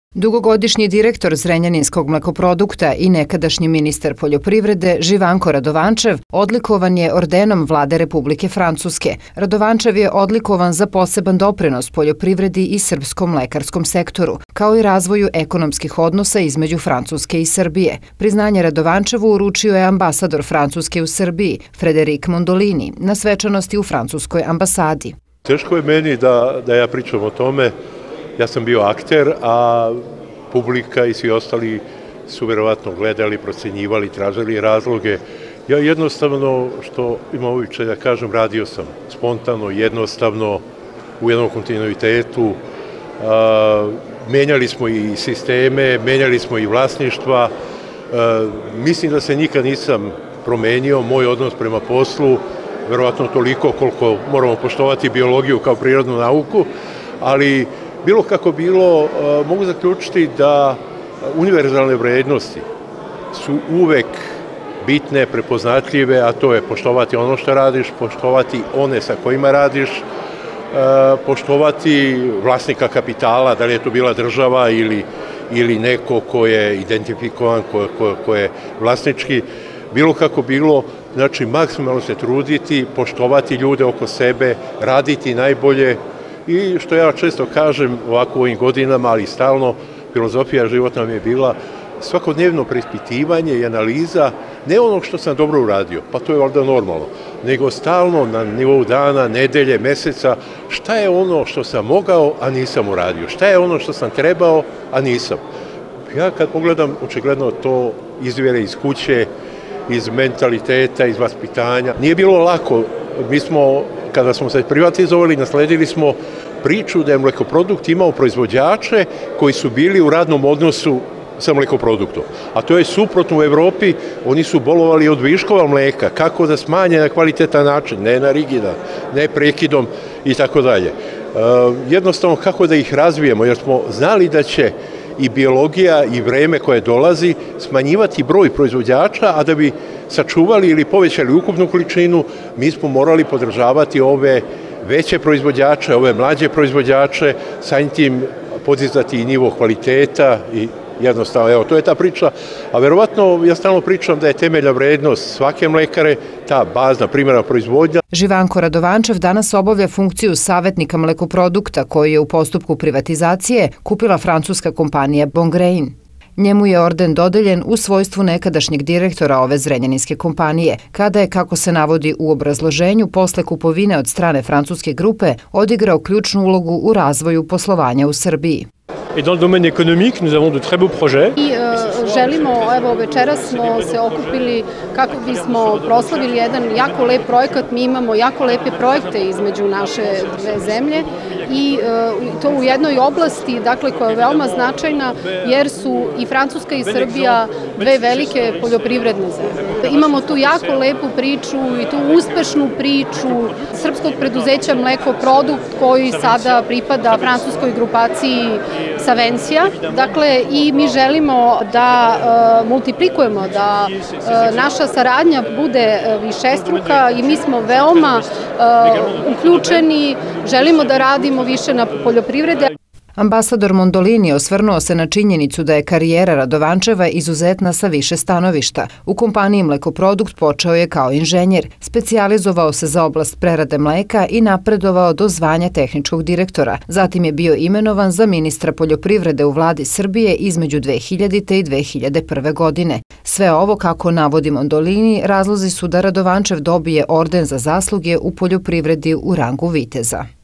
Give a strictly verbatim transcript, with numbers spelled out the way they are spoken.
Dugogodišnji direktor Zrenjaninskog mlekoprodukta i nekadašnji ministar poljoprivrede Živanko Radovančev odlikovan je ordenom Vlade Republike Francuske. Radovančev je odlikovan za poseban doprinos poljoprivredi i srpskom mlekarskom sektoru, kao i razvoju ekonomskih odnosa između Francuske i Srbije. Priznanje Radovančevu uručio je ambasador Francuske u Srbiji, Frederik Mondolini, na svečanosti u francuskoj ambasadi. Teško je meni da, da ja pričam o tome. Ja sam bio akter, a publika i svi ostali su verovatno gledali, procenjivali, tražili razloge. Ja jednostavno, što imam običaj da kažem, radio sam spontano, jednostavno, u jednom kontinuitetu. A, menjali smo i sisteme, menjali smo i vlasništva. A, mislim da se nikad nisam promenio, moj odnos prema poslu, verovatno toliko koliko moramo poštovati biologiju kao prirodnu nauku, ali bilo kako bilo, mogu zaključiti da univerzalne vrednosti su uvek bitne, prepoznatljive, a to je poštovati ono što radiš, poštovati one sa kojima radiš, poštovati vlasnika kapitala, da li je to bila država ili, ili neko ko je identifikovan, ko, ko, ko je vlasnički. Bilo kako bilo, znači maksimalno se truditi, poštovati ljude oko sebe, raditi najbolje. I što ja često kažem ovako u ovim godinama, ali stalno, filozofija života mi je bila svakodnevno preispitivanje i analiza ne onog što sam dobro uradio, pa to je valjda normalno, nego stalno na nivou dana, nedelje, meseca, šta je ono što sam mogao, a nisam uradio, šta je ono što sam trebao, a nisam. Ja kad pogledam, očigledno to izvire iz kuće, iz mentaliteta, iz vaspitanja. Nije bilo lako, mi smo, kada smo se privatizovali, nasledili smo priču da je mlekoprodukt imao proizvođače koji su bili u radnom odnosu sa mlekoproduktom. A to je suprotno u Evropi, oni su bolovali od viškova mleka, kako da smanje na kvalitetan način, ne na rigidan, ne prekidom i tako dalje. Jednostavno kako da ih razvijemo, jer smo znali da će i biologija i vreme koje dolazi smanjivati broj proizvođača, a da bi sačuvali ili povećali ukupnu količinu, mi smo morali podržavati ove veće proizvođače, ove mlađe proizvođače, samim tim podizati i nivo kvaliteta i jednostavno, evo, to je ta priča, a verovatno ja stalno pričam da je temeljna vrednost svake mlekare ta bazna primarna proizvodnja. Živanko Radovančev danas obavlja funkciju savjetnika mlekoprodukta koji je u postupku privatizacije kupila francuska kompanija Bongrain. Njemu je orden dodeljen u svojstvu nekadašnjeg direktora ove zrenjaninske kompanije, kada je, kako se navodi u obrazloženju, posle kupovine od strane francuske grupe odigrao ključnu ulogu u razvoju poslovanja u Srbiji. Et dans le domaine économique, nous avons de très beaux projets. I uh, želimo, evo večeras smo se okupili kako bismo proslavili jedan jako lep projekat. Mi imamo jako lepe projekte između naše dve zemlje i uh, to u jednoj oblasti, dakle, koja je veoma značajna, jer su i Francuska i Srbija dve velike poljoprivredne zemlje. Imamo tu jako lepu priču i tu uspešnu priču srpskog preduzeća Mlekoprodukt koji sada pripada francuskoj grupaciji Savencija. Dakle, i mi želimo da uh, multiplikujemo, da uh, naša saradnja bude uh, višestruka i mi smo veoma uh, uključeni, želimo da radimo više na poljoprivrede. Ambasador Mondolini osvrnuo se na činjenicu da je karijera Radovančeva izuzetna sa više stanovišta. U kompaniji Mlekoprodukt počeo je kao inženjer, specijalizovao se za oblast prerade mleka i napredovao do zvanja tehničkog direktora. Zatim je bio imenovan za ministra poljoprivrede u vladi Srbije između dve hiljadite i dve hiljade prve. godine. Sve ovo, kako navodi Mondolini, razlozi su da Radovančev dobije orden za zasluge u poljoprivredi u rangu viteza.